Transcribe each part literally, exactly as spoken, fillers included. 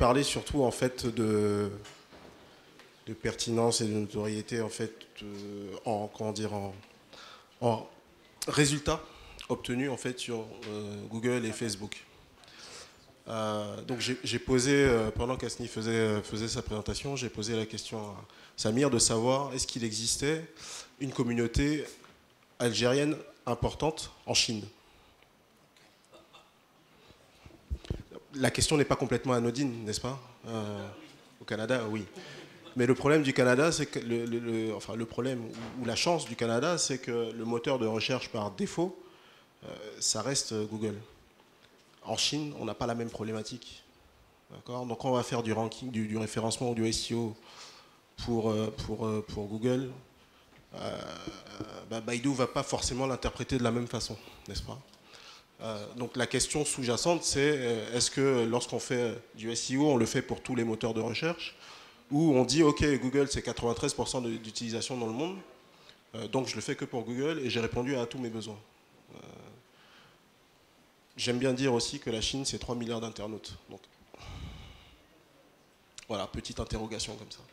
parler surtout en fait de, de pertinence et de notoriété en fait euh, en comment dire en, en résultats obtenus en fait sur euh, Google et Facebook. Euh, donc j'ai posé, euh, pendant qu'Asni faisait, faisait sa présentation, j'ai posé la question à Samir de savoir est-ce qu'il existait une communauté algérienne importante en Chine. La question n'est pas complètement anodine, n'est-ce pas? euh, Au Canada, oui. Mais le problème du Canada, c'est que le, le, le, enfin, le problème ou la chance du Canada, c'est que le moteur de recherche par défaut, euh, ça reste Google. En Chine, on n'a pas la même problématique. Donc on va faire du ranking, du, du référencement ou du S E O pour, pour, pour Google. Euh, bah, Baidu ne va pas forcément l'interpréter de la même façon, n'est-ce pas? euh, Donc la question sous-jacente, c'est est-ce que lorsqu'on fait du S E O, on le fait pour tous les moteurs de recherche, ou on dit ok, Google c'est quatre-vingt-treize pour cent d'utilisation dans le monde, euh, donc je le fais que pour Google et j'ai répondu à tous mes besoins. Euh, J'aime bien dire aussi que la Chine, c'est trois milliards d'internautes. Donc, voilà, petite interrogation comme ça.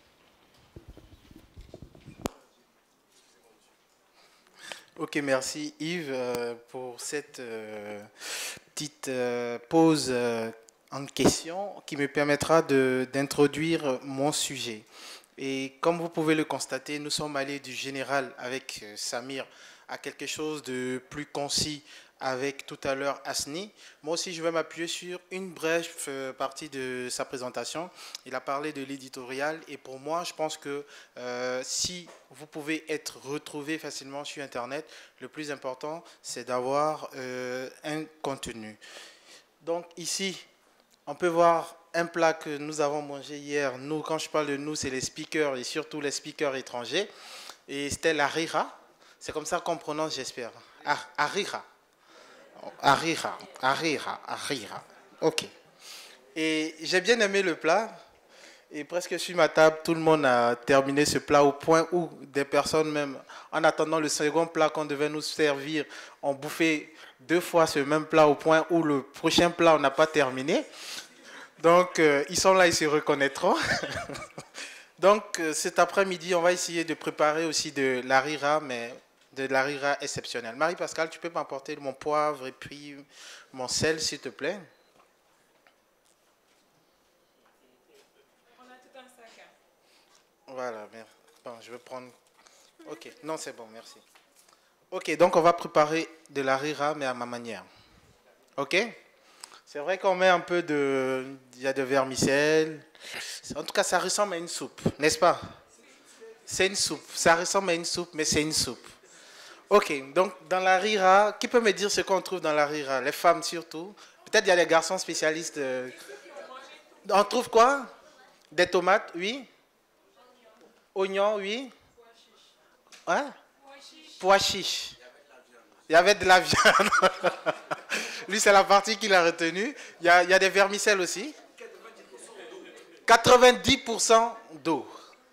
Ok, merci Yves euh, pour cette euh, petite euh, pause euh, en question qui me permettra d'introduire mon sujet. Et comme vous pouvez le constater, nous sommes allés du général avec euh, Samir à quelque chose de plus concis avec tout à l'heure Asni. Moi aussi, je vais m'appuyer sur une brève partie de sa présentation. Il a parlé de l'éditorial et pour moi, je pense que euh, si vous pouvez être retrouvé facilement sur Internet, le plus important, c'est d'avoir euh, un contenu. Donc ici, on peut voir un plat que nous avons mangé hier. Nous, quand je parle de nous, c'est les speakers et surtout les speakers étrangers. Et c'était la rira. C'est comme ça qu'on prononce, j'espère. Arira. Arira, arira, arira. Ok. Et j'ai bien aimé le plat. Et presque sur ma table, tout le monde a terminé ce plat au point où des personnes même, en attendant le second plat qu'on devait nous servir, ont bouffé deux fois ce même plat au point où le prochain plat, on n'a pas terminé. Donc, euh, ils sont là, ils se reconnaîtront. Donc, euh, cet après-midi, on va essayer de préparer aussi de l'arira, mais de l'arira exceptionnelle. Marie-Pascale, tu peux m'apporter mon poivre et puis mon sel, s'il te plaît? On a tout un sac. Voilà, merci. Bon, je vais prendre... Ok, non, c'est bon, merci. Ok, donc on va préparer de l'arira, mais à ma manière. Ok? C'est vrai qu'on met un peu de... Il y a de vermicelle. En tout cas, ça ressemble à une soupe, n'est-ce pas? C'est une soupe. Ça ressemble à une soupe, mais c'est une soupe. Ok, donc dans la rira, qui peut me dire ce qu'on trouve dans la rira? Les femmes surtout. Peut-être il y a des garçons spécialistes. Euh... On trouve quoi? Des tomates, oui. Oignons, oui. Hein? Pois chiche. Il y avait de la viande. Lui, c'est la partie qu'il a retenue. Il y a, il y a des vermicelles aussi. quatre-vingt-dix pour cent d'eau.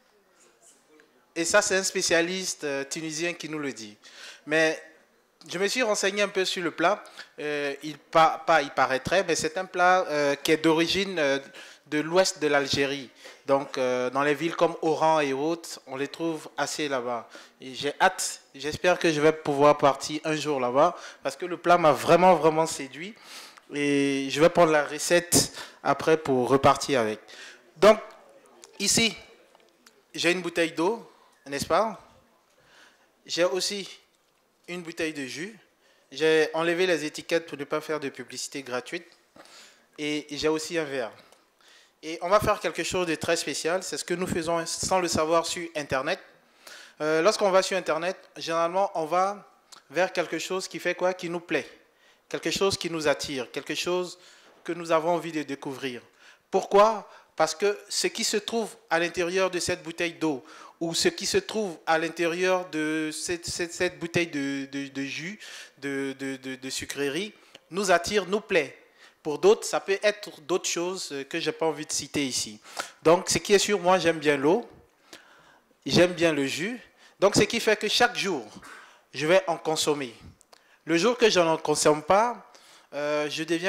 Et ça, c'est un spécialiste euh, tunisien qui nous le dit. Mais je me suis renseigné un peu sur le plat. Euh, il, pas, pas, il paraîtrait, mais c'est un plat euh, qui est d'origine euh, de l'ouest de l'Algérie. Donc, euh, dans les villes comme Oran et autres, on les trouve assez là-bas. J'ai hâte, j'espère que je vais pouvoir partir un jour là-bas, parce que le plat m'a vraiment, vraiment séduit. Et je vais prendre la recette après pour repartir avec. Donc, ici, j'ai une bouteille d'eau, n'est-ce pas? J'ai aussi une bouteille de jus. J'ai enlevé les étiquettes pour ne pas faire de publicité gratuite. Et j'ai aussi un verre. Et on va faire quelque chose de très spécial. C'est ce que nous faisons sans le savoir sur Internet. Euh, Lorsqu'on va sur Internet, généralement, on va vers quelque chose qui fait quoi? Qui nous plaît. Quelque chose qui nous attire. Quelque chose que nous avons envie de découvrir. Pourquoi? Parce que ce qui se trouve à l'intérieur de cette bouteille d'eau ou ce qui se trouve à l'intérieur de cette, cette, cette bouteille de, de, de jus, de, de, de, de sucrerie, nous attire, nous plaît. Pour d'autres, ça peut être d'autres choses que je n'ai pas envie de citer ici. Donc, ce qui est sûr, moi, j'aime bien l'eau, j'aime bien le jus. Donc, ce qui fait que chaque jour, je vais en consommer. Le jour que je n'en consomme pas, euh, je deviens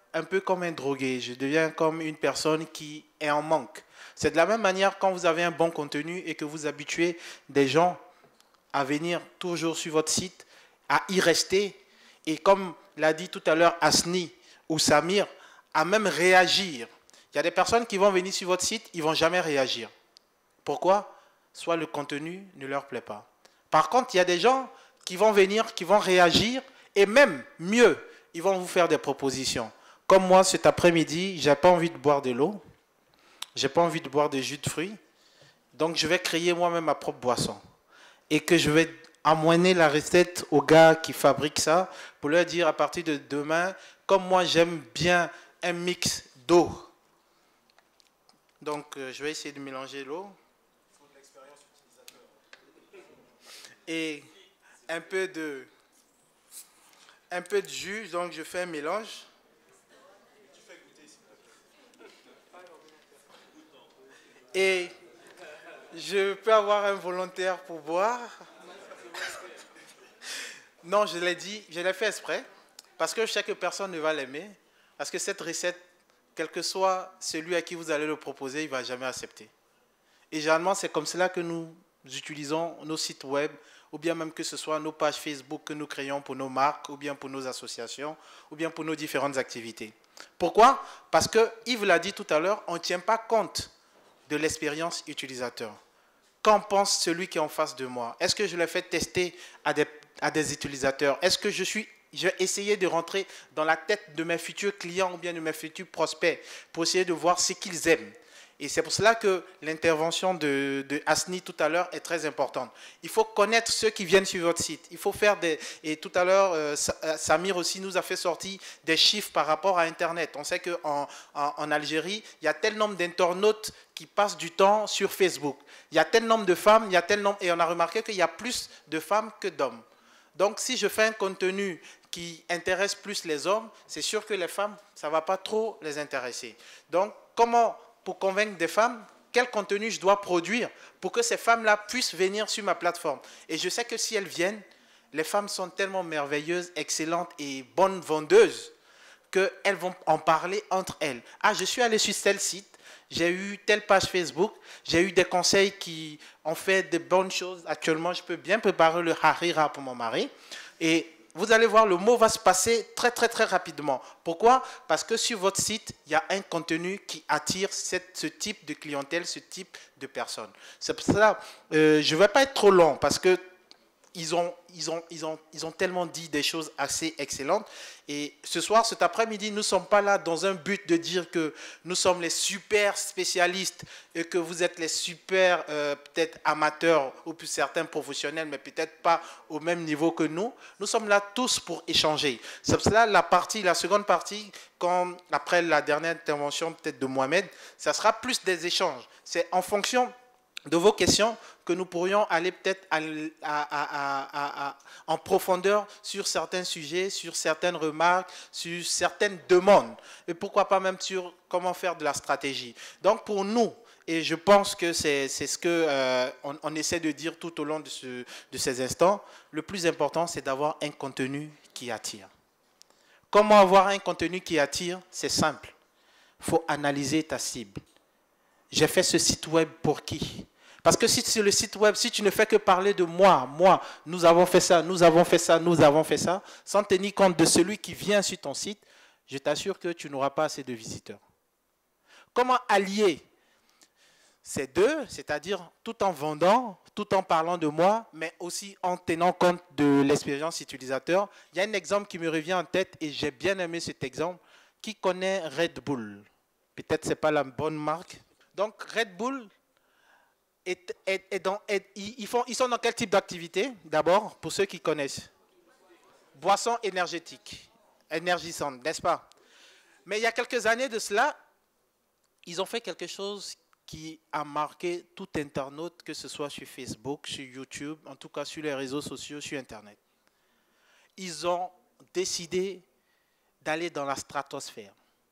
un peu comme un drogué, je deviens comme une personne qui est en manque. C'est de la même manière quand vous avez un bon contenu et que vous habituez des gens à venir toujours sur votre site, à y rester, et comme l'a dit tout à l'heure Asni ou Samir, à même réagir. Il y a des personnes qui vont venir sur votre site, ils ne vont jamais réagir. Pourquoi? Soit le contenu ne leur plaît pas. Par contre, il y a des gens qui vont venir, qui vont réagir, et même mieux, ils vont vous faire des propositions. Comme moi, cet après-midi, je n'ai pas envie de boire de l'eau, je n'ai pas envie de boire des jus de fruits, donc je vais créer moi-même ma propre boisson. Et que je vais amoiner la recette aux gars qui fabriquent ça, pour leur dire à partir de demain, comme moi j'aime bien un mix d'eau. Donc euh, je vais essayer de mélanger l'eau. Et un peu de, un peu de jus, donc je fais un mélange. Et je peux avoir un volontaire pour boire. Non, je l'ai dit, je l'ai fait exprès, parce que je sais que personne ne va l'aimer, parce que cette recette, quel que soit celui à qui vous allez le proposer, il ne va jamais accepter. Et généralement, c'est comme cela que nous utilisons nos sites web, ou bien même que ce soit nos pages Facebook que nous créons pour nos marques, ou bien pour nos associations, ou bien pour nos différentes activités. Pourquoi? Parce que Yves l'a dit tout à l'heure, on ne tient pas compte de l'expérience utilisateur. Qu'en pense celui qui est en face de moi? Est-ce que je l'ai fait tester à des, à des utilisateurs? Est-ce que je suis, je vais essayer de rentrer dans la tête de mes futurs clients ou bien de mes futurs prospects pour essayer de voir ce qu'ils aiment? Et c'est pour cela que l'intervention de, de Asni tout à l'heure est très importante. Il faut connaître ceux qui viennent sur votre site. Il faut faire des... Et tout à l'heure, euh, Samir aussi nous a fait sortir des chiffres par rapport à Internet. On sait qu'en en, en Algérie, il y a tel nombre d'internautes qui passent du temps sur Facebook. Il y a tel nombre de femmes, il y a tel nombre... Et on a remarqué qu'il y a plus de femmes que d'hommes. Donc, si je fais un contenu qui intéresse plus les hommes, c'est sûr que les femmes, ça ne va pas trop les intéresser. Donc, comment... pour convaincre des femmes, quel contenu je dois produire pour que ces femmes-là puissent venir sur ma plateforme. Et je sais que si elles viennent, les femmes sont tellement merveilleuses, excellentes et bonnes vendeuses qu'elles vont en parler entre elles. Ah, je suis allé sur tel site, j'ai eu telle page Facebook, j'ai eu des conseils qui ont fait de bonnes choses. Actuellement, je peux bien préparer le harira pour mon mari. Et vous allez voir, le mot va se passer très, très, très rapidement. Pourquoi? Parce que sur votre site, il y a un contenu qui attire cette, ce type de clientèle, ce type de personnes. C'est pour cela, euh, je ne vais pas être trop long parce que ils ont, ils, ont, ils, ont, ils ont tellement dit des choses assez excellentes. Et ce soir, cet après-midi, nous ne sommes pas là dans un but de dire que nous sommes les super spécialistes et que vous êtes les super, euh, peut-être amateurs ou plus certains professionnels, mais peut-être pas au même niveau que nous. Nous sommes là tous pour échanger. C'est pour cela la partie, la seconde partie, quand, après la dernière intervention peut-être de Mohamed, ça sera plus des échanges. C'est en fonction de vos questions que nous pourrions aller peut-être à, à, à, à, en profondeur sur certains sujets, sur certaines remarques, sur certaines demandes. Et pourquoi pas même sur comment faire de la stratégie. Donc pour nous, et je pense que c'est ce qu'on euh, on, on essaie de dire tout au long de, ce, de ces instants, le plus important, c'est d'avoir un contenu qui attire. Comment avoir un contenu qui attire? C'est simple. Il faut analyser ta cible. J'ai fait ce site web pour qui? Parce que si sur le site web, si tu ne fais que parler de moi, moi, nous avons fait ça, nous avons fait ça, nous avons fait ça, sans tenir compte de celui qui vient sur ton site, je t'assure que tu n'auras pas assez de visiteurs. Comment allier ces deux, c'est-à-dire tout en vendant, tout en parlant de moi, mais aussi en tenant compte de l'expérience utilisateur? Il y a un exemple qui me revient en tête et j'ai bien aimé cet exemple. Qui connaît Red Bull? Peut-être ce n'est pas la bonne marque. Donc Red Bull, est, est, est dans, est, ils, font, ils sont dans quel type d'activité? D'abord, pour ceux qui connaissent. Boisson énergétique, énergisante, n'est-ce pas? Mais il y a quelques années de cela, ils ont fait quelque chose qui a marqué tout internaute, que ce soit sur Facebook, sur YouTube, en tout cas sur les réseaux sociaux, sur Internet. Ils ont décidé d'aller dans la stratosphère.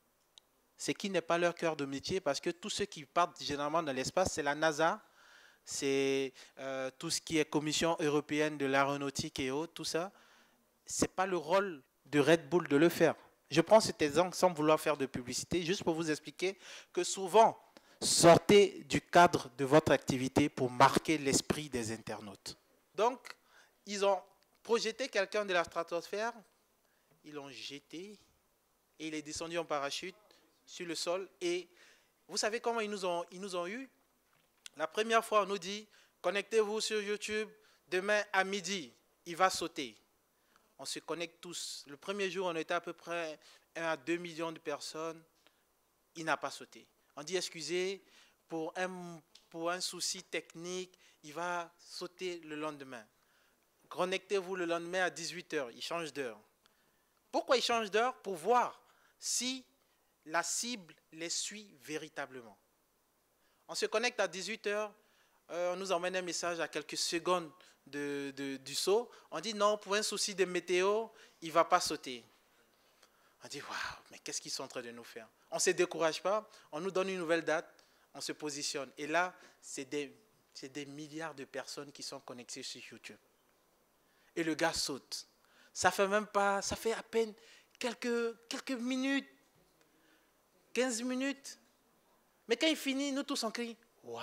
Ce qui n'est pas leur cœur de métier, parce que tous ceux qui partent généralement dans l'espace, c'est la NASA, c'est euh, tout ce qui est Commission européenne de l'aéronautique et autres, tout ça. Ce n'est pas le rôle de Red Bull de le faire. Je prends cet exemple sans vouloir faire de publicité, juste pour vous expliquer que souvent, sortez du cadre de votre activité pour marquer l'esprit des internautes. Donc, ils ont projeté quelqu'un de la stratosphère, ils l'ont jeté et il est descendu en parachute sur le sol. Et vous savez comment ils nous ont, ils nous ont eu? La première fois, on nous dit, connectez-vous sur YouTube, demain à midi, il va sauter. On se connecte tous. Le premier jour, on était à peu près un à deux millions de personnes. Il n'a pas sauté. On dit, excusez, pour un, pour un souci technique, il va sauter le lendemain. Connectez-vous le lendemain à dix-huit heures. Il change d'heure. Pourquoi il change d'heure? Pour voir si la cible les suit véritablement. On se connecte à dix-huit heures. Euh, on nous emmène un message à quelques secondes de, de, du saut. On dit non, pour un souci de météo, il ne va pas sauter. On dit waouh, mais qu'est-ce qu'ils sont en train de nous faire? On ne se décourage pas, on nous donne une nouvelle date, on se positionne. Et là, c'est des, c'est des milliards de personnes qui sont connectées sur YouTube. Et le gars saute. Ça fait même pas, ça fait à peine quelques, quelques minutes, quinze minutes. Mais quand il finit, nous tous on crie waouh!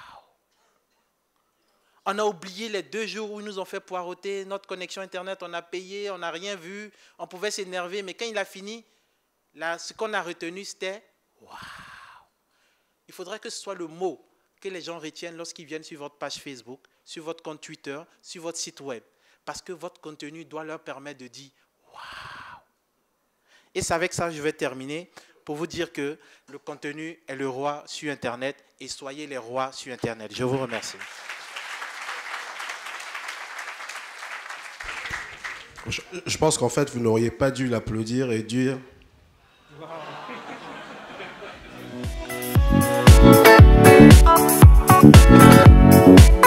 On a oublié les deux jours où ils nous ont fait poireauter notre connexion Internet, on a payé, on n'a rien vu, on pouvait s'énerver, mais quand il a fini, là, ce qu'on a retenu, c'était « Waouh !» Il faudrait que ce soit le mot que les gens retiennent lorsqu'ils viennent sur votre page Facebook, sur votre compte Twitter, sur votre site web, parce que votre contenu doit leur permettre de dire « Waouh !» Et c'est avec ça que je vais terminer pour vous dire que le contenu est le roi sur Internet et soyez les rois sur Internet. Je vous remercie. Je pense qu'en fait, vous n'auriez pas dû l'applaudir et dire... Wow.